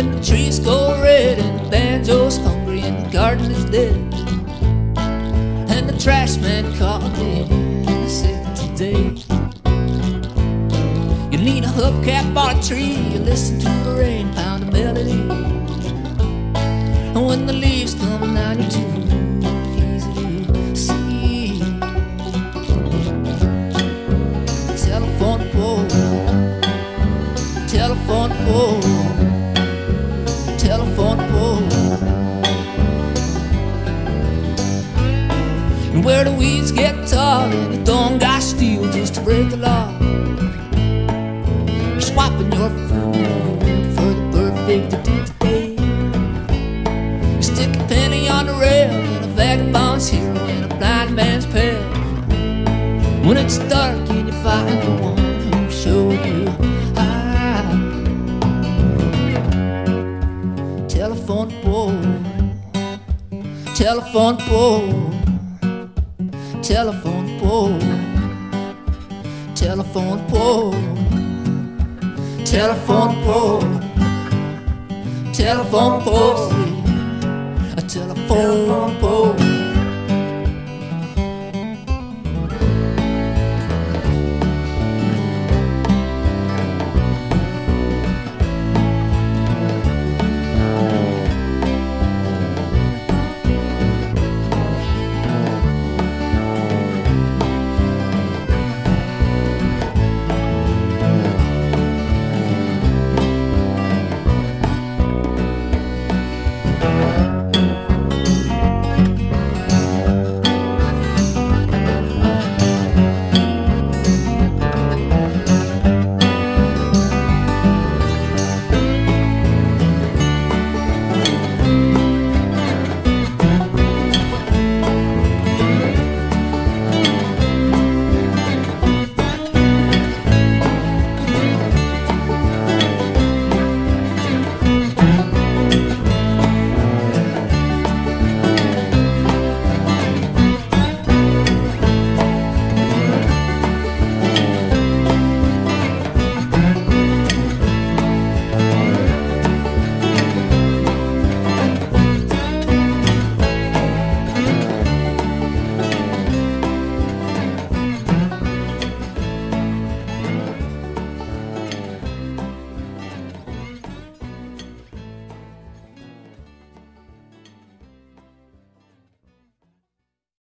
when the trees go red and the banjo's hungry and the garden is dead, and the trash man called me and said today you need a hubcap on a tree, you listen to the rain pound a melody, and when the leaves come down you're too easy to see. Telephone pole, telephone pole, telephone pole. And where the weeds get tall and you don't got steel just to break the law, you're swapping your food for the perfect day today. You stick a penny on the rail and a vagabond's hero in a blind man's pail. When it's dark and you find the one who showed you how. Telephone pole, telephone pole, telephone pole, telephone pole, telephone pole, telephone pole, a telephone pole.